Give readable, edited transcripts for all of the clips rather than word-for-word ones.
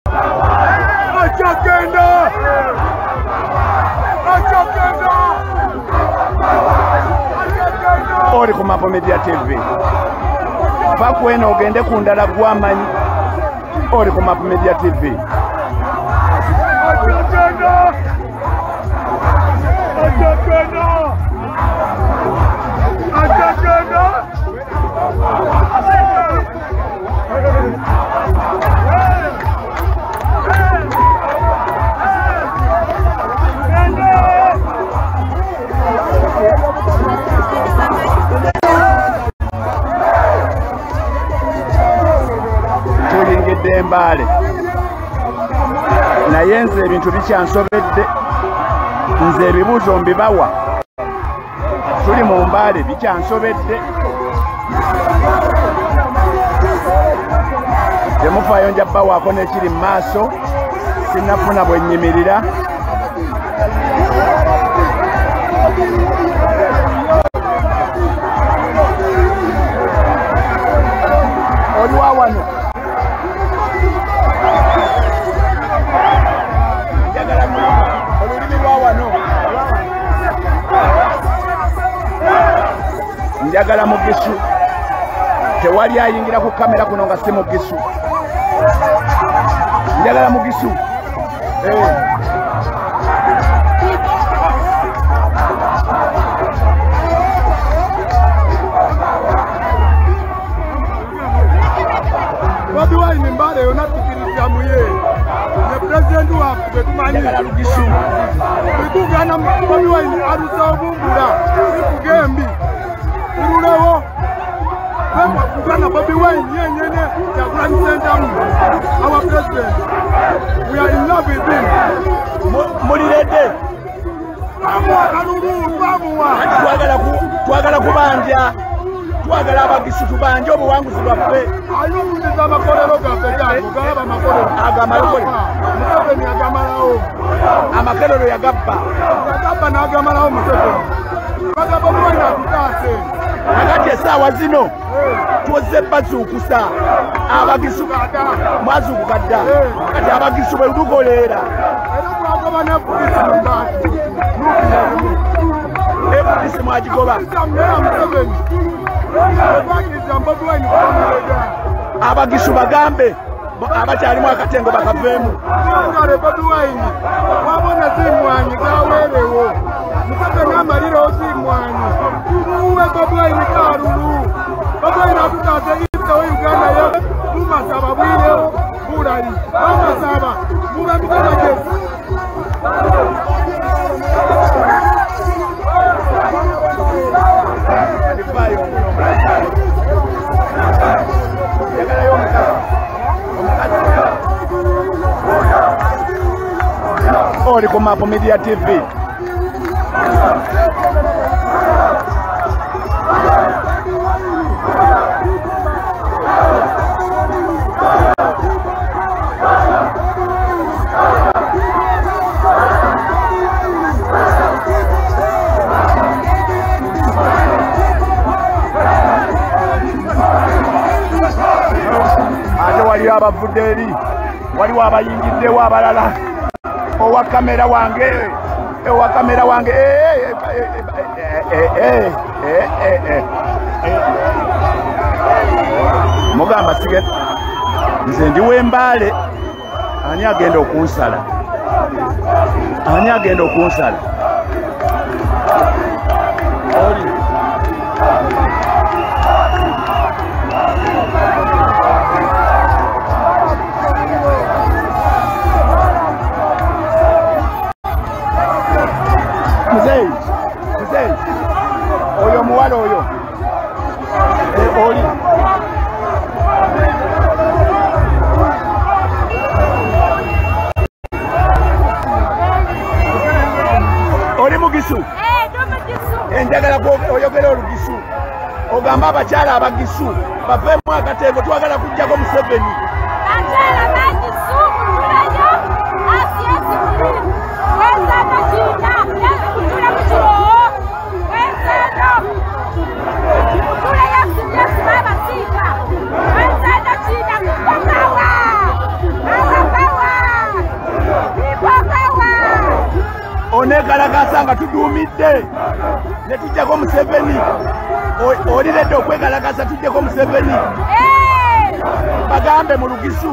Ori ku Mapo Media TV. Pakwena ogende ku ndala gwamanyi. Ori ku Mapo Media TV. Tulingidde Mbale naye nze ebintu bikyansobedde, nze ebibuuzo mbibawa, tuli mu Mbale bikyansobedde. Temufaayo nja bbawaako n'ekiri mu maaso, sinnafuna bwe nnyimirira. Oli wa wano olulimi lwa wano njagala Mugisu, tewali ayingira ku kamera kuno nga si Mugisu. Njagala Mugisu. Bobi Wine Mbale yona tukiriza muye. Ne president wa betumanyi. Njagala Mugisu. Bikugana Bobi Wine arusa obumbula. Bikugembi. Irulewo. Bemba kugana Bobi Wine yenyene ya Grand Center. Our president. We are in love with him. Mulirede. Twagala kubanja. Twagala Abagisu tubanje obuwanguzi bwaffe. Ayumiriza amakolero gaffe gangu galaba amakolero. Agamalokole. Museveni agamalawo. Amakolero yagabba. Yagabba n'agamalawo Museveni. Bagamba Bobi Wine atutaase. Nakati essaawa zino tuwozze bazuukusa. Abagisu mwazuukuka dda. Kati Abagisu bwe lugoleera. Era twagaba ne Poliisi mu mbaati. Poliisi mwagigoba. Museveni. Abagisu bagambe abakyalimu akatengo bakaveemu. Bobi Wine wabona zimwanyi gaweerewo. Museveni amalirawo zimwanyi. Tuwe Bobi Wine kalulu. Bobi Wine atutaase yibitawo Uganda ye. Mumasaba bwirewo bulali. Bamasaba mube miteregezi. Ori ku Mapo Media TV. Ate waliwo abavudde eri, waliwo abayingiddewo abalala. Owa kamera wange, owa kamera wange. Mugamba sige nze ndi w'Embale. Ani agenda okunsala? Ani agenda okunsala? Oli Muzei, oyo muwala oyo. Oli oli Mugisu. Njagala oyogera Olugisu. Ogamba abakyala Abagisu baveemu akatengo, twagala kujjako Museveni. Bakyala Abagisu kutulayo asiyesi kulimu. Wenzano China, kutula kuchiroho. Wenzano kutula yasiyesi baba sika. Wenzano China kukokawa. Kukokawa. onekalakasa nga tudumidde ne tujjako Museveni oliredde okwekalakasa tujjeko Museveni bagambe mu Lugisu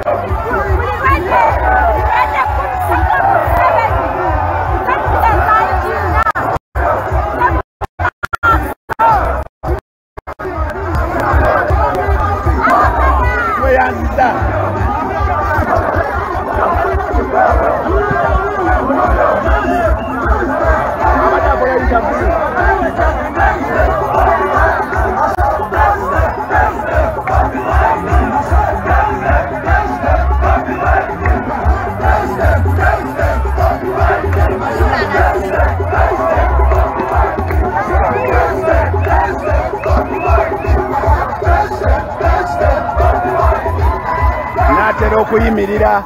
natera okuyimirira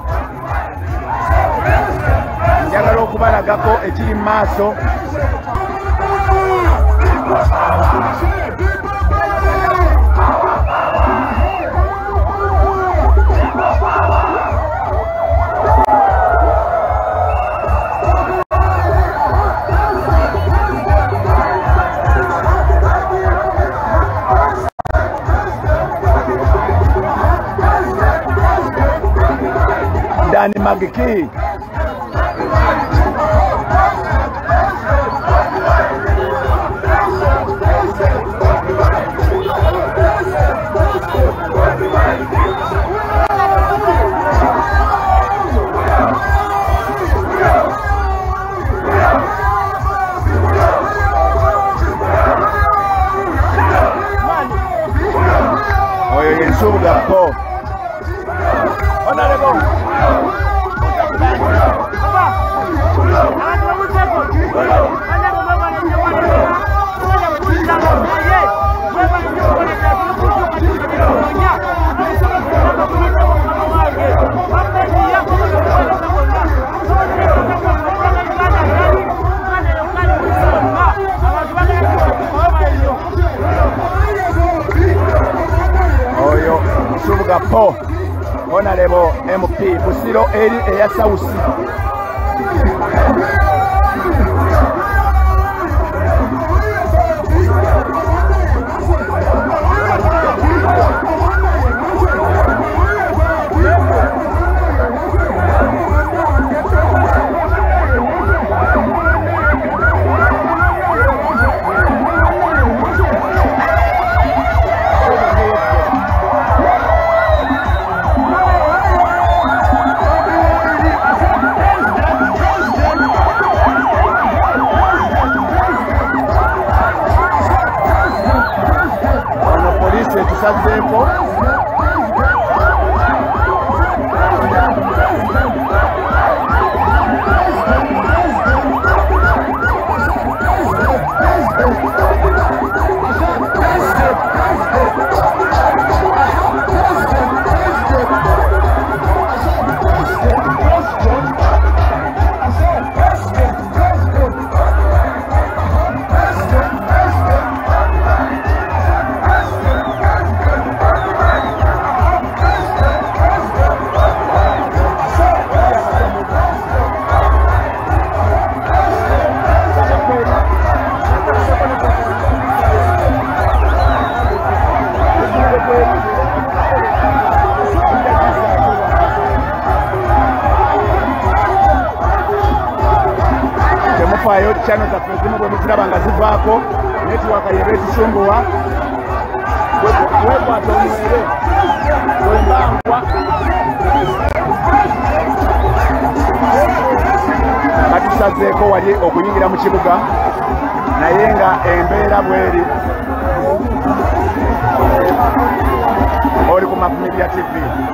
njagala okubalagako ekiri mu maaso Dani Magiki oyo yensubuga po Honorable oyo Nsubuga po Honorable MP Busiro eri eya South tusazeeko temufaayo channel zaffe ezimu bwe muziraba nga zivaako netiwaka yeba etusumbuwa wekwata omwere wembangwa batusazeeko wali okuyingira mu kibuga naye nga embeera bweri oli ku Mafumedia TV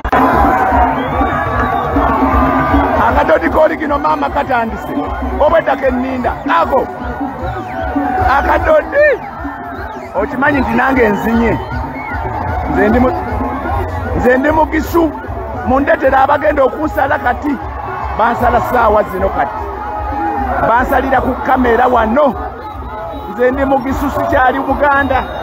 akadodi koli kino maama katandise obweddako enninda ako akadodi okimanyi nti nange nzinye nze ndi Mugisu mundetera abagenda okunsala kati bansala saawa zino kati bansalira ku kamera wano nze ndi Mugisu sikyali Buganda